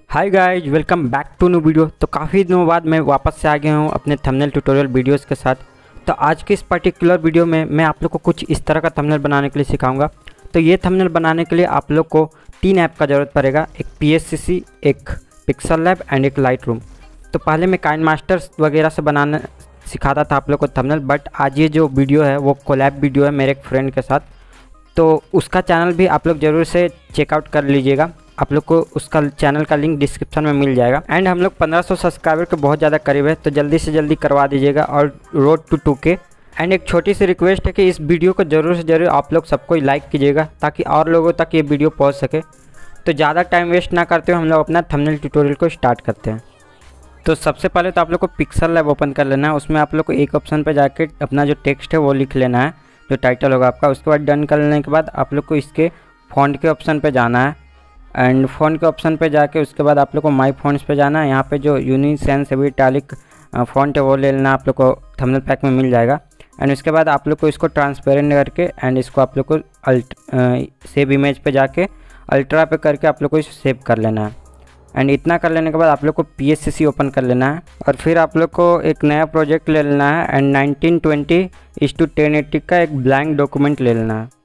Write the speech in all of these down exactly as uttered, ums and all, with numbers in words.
Hi guys, welcome back to new video. तो काफ़ी दिनों बाद मैं वापस से आ गया हूँ अपने थंबनेल ट्यूटोरियल वीडियोस के साथ। तो आज के इस पर्टिकुलर वीडियो में मैं आप लोग को कुछ इस तरह का थंबनेल बनाने के लिए सिखाऊंगा। तो ये थंबनेल बनाने के लिए आप लोग को तीन ऐप का ज़रूरत पड़ेगा, एक पी एस सी सी, एक पिक्सल लैब एंड एक लाइट रूम। तो पहले मैं काइनमास्टर्स वगैरह से बनाना सिखाता था आप लोग को थंबनेल, बट आज ये जो वीडियो है वो कोलैब वीडियो है मेरे एक फ्रेंड के साथ। तो उसका चैनल भी आप लोग ज़रूर से चेकआउट कर लीजिएगा, आप लोग को उसका चैनल का लिंक डिस्क्रिप्शन में मिल जाएगा। एंड हम लोग पंद्रह सौ सब्सक्राइबर के बहुत ज़्यादा करीब है, तो जल्दी से जल्दी करवा दीजिएगा और रोड टू टू के। एंड एक छोटी सी रिक्वेस्ट है कि इस वीडियो को ज़रूर से ज़रूर आप लोग सबको लाइक कीजिएगा ताकि और लोगों तक ये वीडियो पहुँच सके। तो ज़्यादा टाइम वेस्ट ना करते हुए हम लोग अपना थंबनेल ट्यूटोरियल को स्टार्ट करते हैं। तो सबसे पहले तो आप लोग को पिक्सल लैब ओपन कर लेना है। उसमें आप लोग को एक ऑप्शन पर जाके अपना जो टेक्स्ट है वो लिख लेना है, जो टाइटल होगा आपका। उसके बाद डन कर लेने के बाद आप लोग को इसके फ़ॉन्ट के ऑप्शन पे जाना है। एंड फ़ॉन्ट के ऑप्शन पे जाके उसके बाद आप लोग को माई फ़ॉन्ट्स पे जाना है। यहाँ पे जो यूनिसेंस एवी इटैलिक फ़ॉन्ट है वो ले लेना, आप लोग को थंबनेल पैक में मिल जाएगा। एंड उसके बाद आप लोग को इसको ट्रांसपेरेंट करके एंड इसको आप लोग को अल्ट सेव इमेज पे जाके अल्ट्रा पे करके आप लोग को इसे सेव कर लेना है। एंड इतना कर लेने के बाद आप लोग को P S C C open कर लेना है और फिर आप लोग को एक नया प्रोजेक्ट ले लेना है। एंड नाइनटीन ट्वेंटी इस टू टेन एट्टी का एक ब्लैंक डॉक्यूमेंट ले लेना है।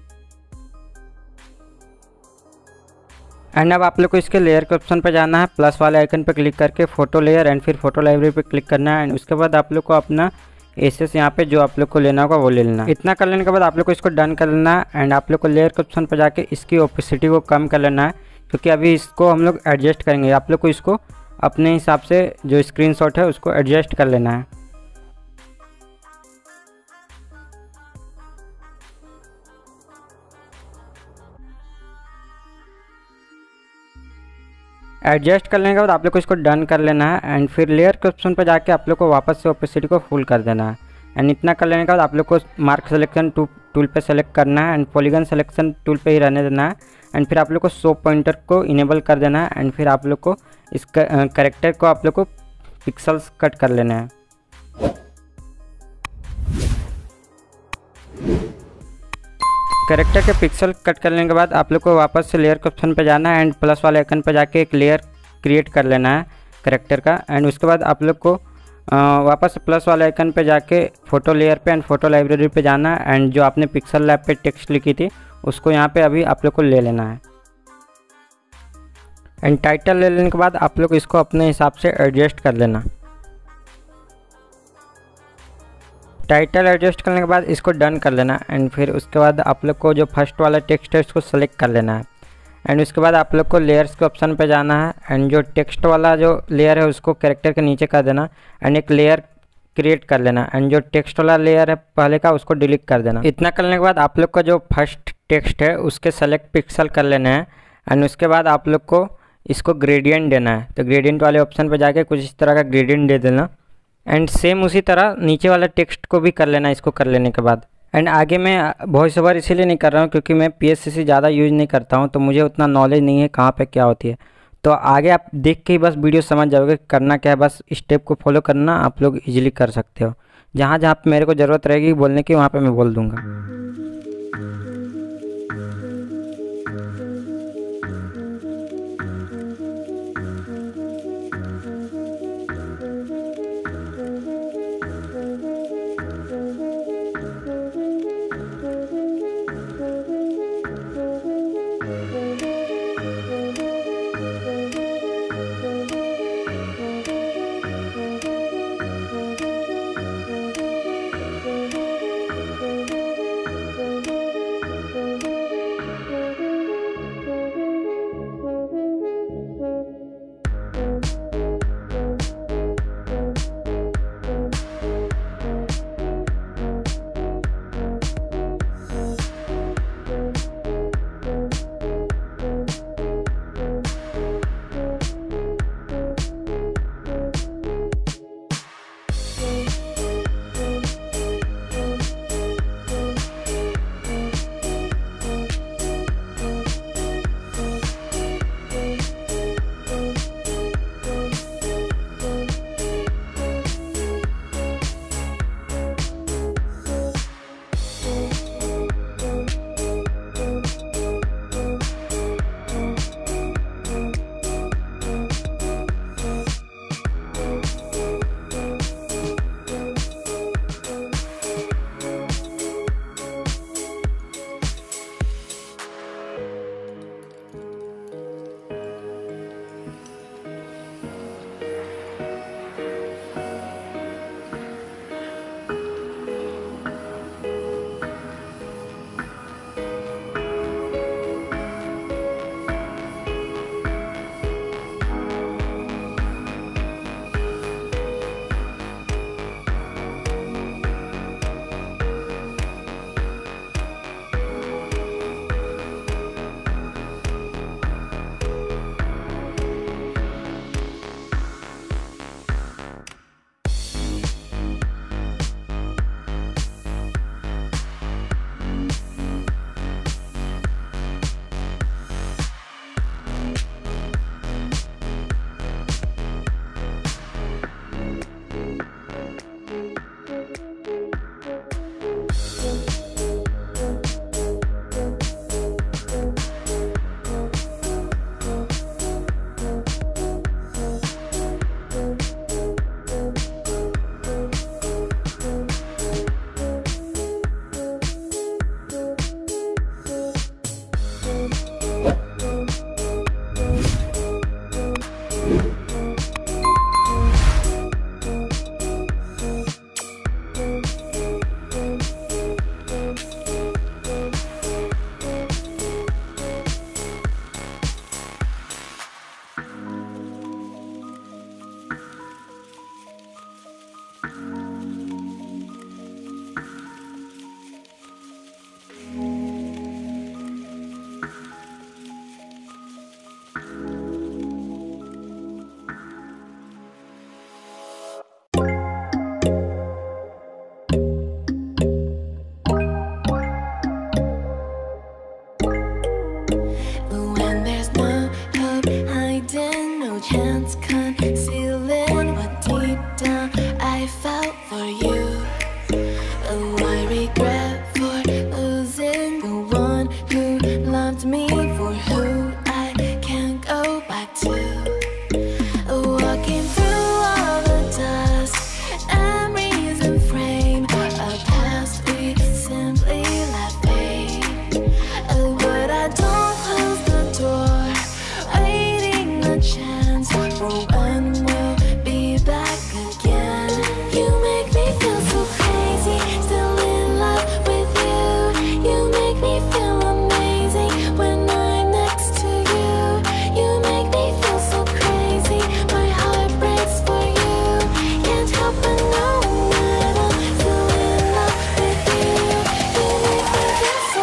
एंड अब आप लोग को इसके लेयर के ऑप्शन पर जाना है, प्लस वाले आइकन पर क्लिक करके फ़ोटो लेयर एंड फिर फोटो लाइब्रेरी पे क्लिक करना है। एंड उसके बाद आप लोग को अपना एसेस यहाँ पे जो आप लोग को लेना होगा वो ले लेना है। इतना कर लेने के बाद आप लोग को इसको डन कर लेना है। एंड आप लोग को लेयर के ऑप्शन पर जाके इसकी ओपेसिटी को कम कर लेना है, क्योंकि अभी इसको हम लोग एडजस्ट करेंगे। आप लोग को इसको अपने हिसाब से जो स्क्रीनशॉट है उसको एडजस्ट कर लेना है। एडजस्ट कर लेने के बाद आप लोग को इसको डन कर लेना है। एंड फिर लेयर के ऑप्शन पर जाके आप लोग को वापस से ओपेसिटी को फुल कर देना है। एंड इतना कर लेने के बाद आप लोग को मार्क सिलेक्शन टू टूल पे सेलेक्ट करना है एंड पॉलीगन सिलेक्शन टूल पे ही रहने देना है। एंड फिर आप लोग को शो पॉइंटर को इनेबल कर देना है। एंड फिर आप लोग को इस करेक्टर को आप लोग को पिक्सल्स कट कर लेना है। करेक्टर के पिक्सल कट करने के बाद आप लोग को वापस से लेयर के ऑप्शन पे जाना है एंड प्लस वाले आइकन पे जाके एक लेयर क्रिएट कर लेना है करेक्टर का। एंड उसके बाद आप लोग को आ, वापस प्लस वाले आइकन पे जाके फ़ोटो लेयर पे एंड फोटो लाइब्रेरी पे जाना है। एंड जो आपने पिक्सल लैब पे टेक्स्ट लिखी थी उसको यहाँ पे अभी आप लोग को ले लेना है। एंड टाइटल ले लेने के बाद आप लोग इसको अपने हिसाब से एडजस्ट कर लेना। टाइटल एडजस्ट करने के बाद इसको डन कर लेना। एंड फिर उसके बाद आप लोग को जो फर्स्ट वाला टेक्स्ट है उसको सेलेक्ट कर लेना है। एंड उसके बाद आप लोग को लेयर्स के ऑप्शन पे जाना है एंड जो टेक्स्ट वाला जो लेयर है उसको कैरेक्टर के नीचे कर देना एंड एक लेयर क्रिएट कर लेना। एंड जो टेक्स्ट वाला लेयर है पहले का उसको डिलीट कर देना। इतना करने के बाद आप लोग का जो फर्स्ट टेक्स्ट है उसके सेलेक्ट पिक्सल कर लेना है। एंड उसके बाद आप लोग को इसको ग्रेडियंट देना है, तो ग्रेडियंट वाले ऑप्शन पर जाके कुछ इस तरह का ग्रेडियंट दे देना। एंड सेम उसी तरह नीचे वाला टेक्स्ट को भी कर लेना इसको कर लेने के बाद। एंड आगे मैं वॉइस ओवर इसीलिए नहीं कर रहा हूँ क्योंकि मैं पी एस सी सी ज़्यादा यूज़ नहीं करता हूँ, तो मुझे उतना नॉलेज नहीं है कहाँ पे क्या होती है। तो आगे आप देख के ही बस वीडियो समझ जाओगे करना क्या है, बस स्टेप को फॉलो करना, आप लोग इजीली कर सकते हो। जहाँ जहाँ मेरे को ज़रूरत रहेगी बोलने की वहाँ पर मैं बोल दूँगा। can't conceal it, but deep down I felt for you. Oh, I regret for losing the one who loved me, for who I can't go back to. Walking through all the dust, memories and frame, a past we simply let fade. Oh, but I don't close the door, waiting a chance for when we'll be back again. You make me feel so crazy, still in love with you. You make me feel amazing when I'm next to you. You make me feel so crazy, my heart breaks for you. Can't help but know that I'm still in love with you. You make me feel so.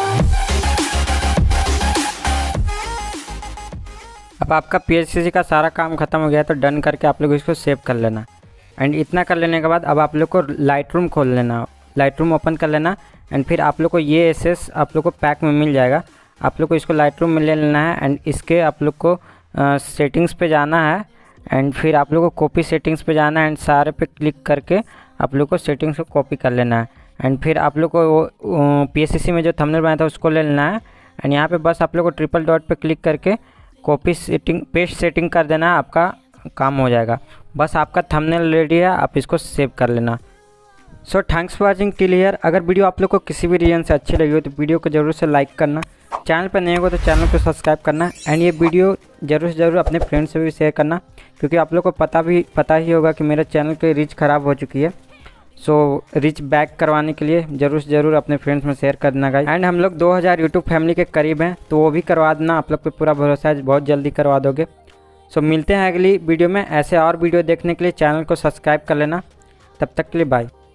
अब आपका P H C सी का सारा काम ख़त्म हो गया है, तो डन करके आप लोग इसको सेव कर लेना। एंड इतना कर लेने के बाद अब आप लोग को लाइट रूम खोल लेना, लाइट रूम ओपन कर लेना। एंड फिर आप लोग को ये एसेस आप लोग को पैक में मिल जाएगा, आप लोग को इसको लाइट रूम में ले लेना है। एंड इसके आप लोग को सेटिंग्स पे जाना है, एंड फिर आप लोग को कॉपी सेटिंग्स पे जाना है, एंड सारे पे क्लिक करके आप लोग को सेटिंग्स को कॉपी कर लेना है। एंड फिर आप लोग को पी एच सी सी में जो थंबनेल बनाया था उसको ले लेना है। एंड यहाँ पे बस आप लोग को ट्रिपल डॉट पे क्लिक करके कॉपी सेटिंग पेस्ट सेटिंग कर देना है, आपका काम हो जाएगा। बस आपका थंबनेल रेडी है, आप इसको सेव कर लेना। So thanks for watching till here. अगर वीडियो आप लोग को किसी भी रीजन से अच्छी लगी हो तो वीडियो को जरूर से लाइक करना, चैनल पर नए हो तो चैनल को सब्सक्राइब करना। एंड ये वीडियो जरूर से जरूर अपने फ्रेंड्स से भी शेयर करना, क्योंकि आप लोग को पता भी पता ही होगा कि मेरे चैनल की रीच ख़राब हो चुकी है। सो रीच बैक करवाने के लिए ज़रूर से ज़रूर अपने फ्रेंड्स में शेयर कर देना गाइस। एंड हम लोग दो हज़ार यूट्यूब फैमिली के करीब हैं, तो वो भी करवा देना, आप लोग पे पूरा भरोसा है, बहुत जल्दी करवा दोगे। सो मिलते हैं अगली वीडियो में। ऐसे और वीडियो देखने के लिए चैनल को सब्सक्राइब कर लेना। तब तक के लिए बाय।